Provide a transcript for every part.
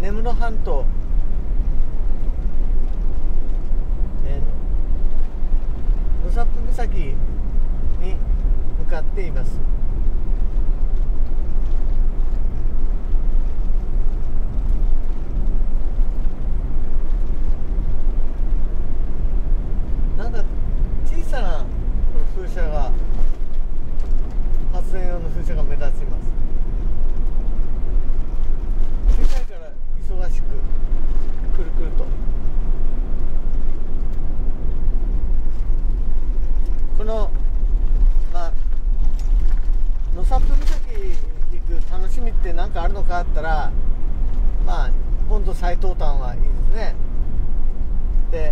根室半島、納沙布岬に向かっています。なんか小さな風車が、発電用の風車が目立ちます。小さいから忙しくくるくると。この納沙布岬行く楽しみって何かあるのかあったら、本土最東端はいいですね。で、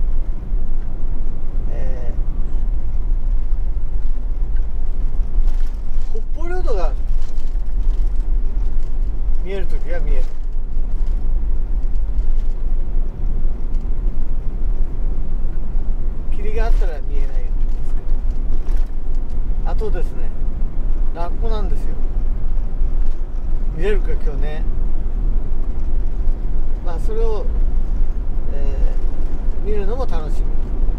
北方領土が見えるときは見える。霧があったら見えないんですけど、あとですね、ラッコなんですよ。見れるか今日ね。それを、見るのも楽しみ。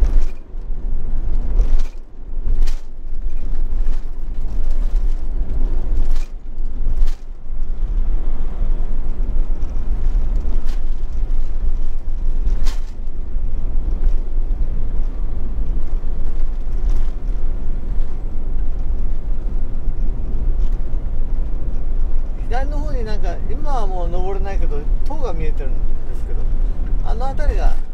左の方に今はもう登れないけど塔が見えてるんですけど、あの辺りが